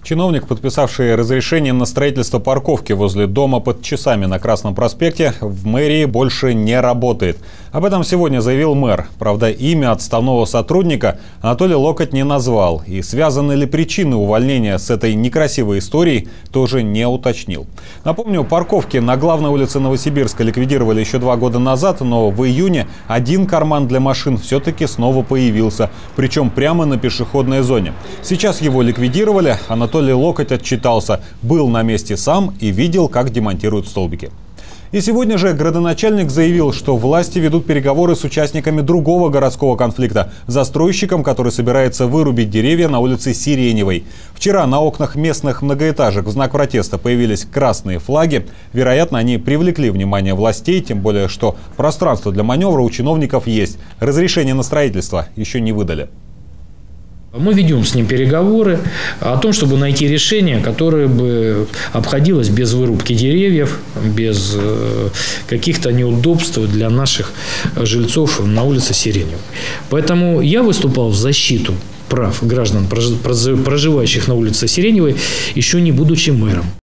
Чиновник, подписавший разрешение на строительство парковки возле дома под Часами на Красном проспекте, в мэрии больше не работает. Об этом сегодня заявил мэр. Правда, имя отставного сотрудника Анатолий Локоть не назвал. И связаны ли причины увольнения с этой некрасивой историей, тоже не уточнил. Напомню, парковки на главной улице Новосибирска ликвидировали еще 2 года назад, но в июне один карман для машин все-таки снова появился. Причем прямо на пешеходной зоне. Сейчас его ликвидировали. Анатолий Локоть отчитался, был на месте сам и видел, как демонтируют столбики. И сегодня же градоначальник заявил, что власти ведут переговоры с участниками другого городского конфликта – застройщиком, который собирается вырубить деревья на улице Сиреневой. Вчера на окнах местных многоэтажек в знак протеста появились красные флаги. Вероятно, они привлекли внимание властей, тем более, что пространство для маневра у чиновников есть. Разрешение на строительство еще не выдали. Мы ведем с ним переговоры о том, чтобы найти решение, которое бы обходилось без вырубки деревьев, без каких-то неудобств для наших жильцов на улице Сиреневой. Поэтому я выступал в защиту прав граждан, проживающих на улице Сиреневой, еще не будучи мэром.